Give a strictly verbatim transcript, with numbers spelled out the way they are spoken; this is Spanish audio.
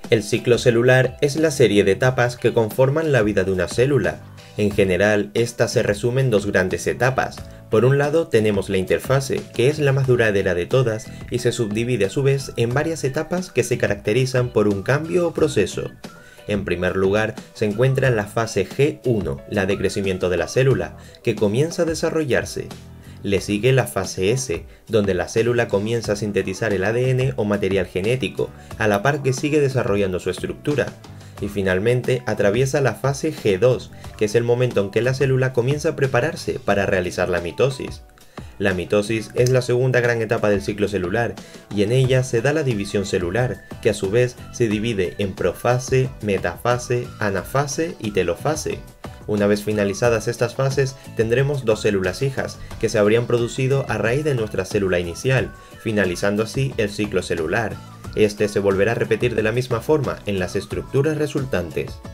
El ciclo celular es la serie de etapas que conforman la vida de una célula. En general, esta se resume en dos grandes etapas. Por un lado tenemos la interfase, que es la más duradera de todas y se subdivide a su vez en varias etapas que se caracterizan por un cambio o proceso. En primer lugar se encuentra la fase G uno, la de crecimiento de la célula, que comienza a desarrollarse. Le sigue la fase S, donde la célula comienza a sintetizar el A D N o material genético, a la par que sigue desarrollando su estructura. Y finalmente atraviesa la fase G dos, que es el momento en que la célula comienza a prepararse para realizar la mitosis. La mitosis es la segunda gran etapa del ciclo celular, y en ella se da la división celular, que a su vez se divide en profase, metafase, anafase y telofase. Una vez finalizadas estas fases, tendremos dos células hijas, que se habrían producido a raíz de nuestra célula inicial, finalizando así el ciclo celular. Este se volverá a repetir de la misma forma en las estructuras resultantes.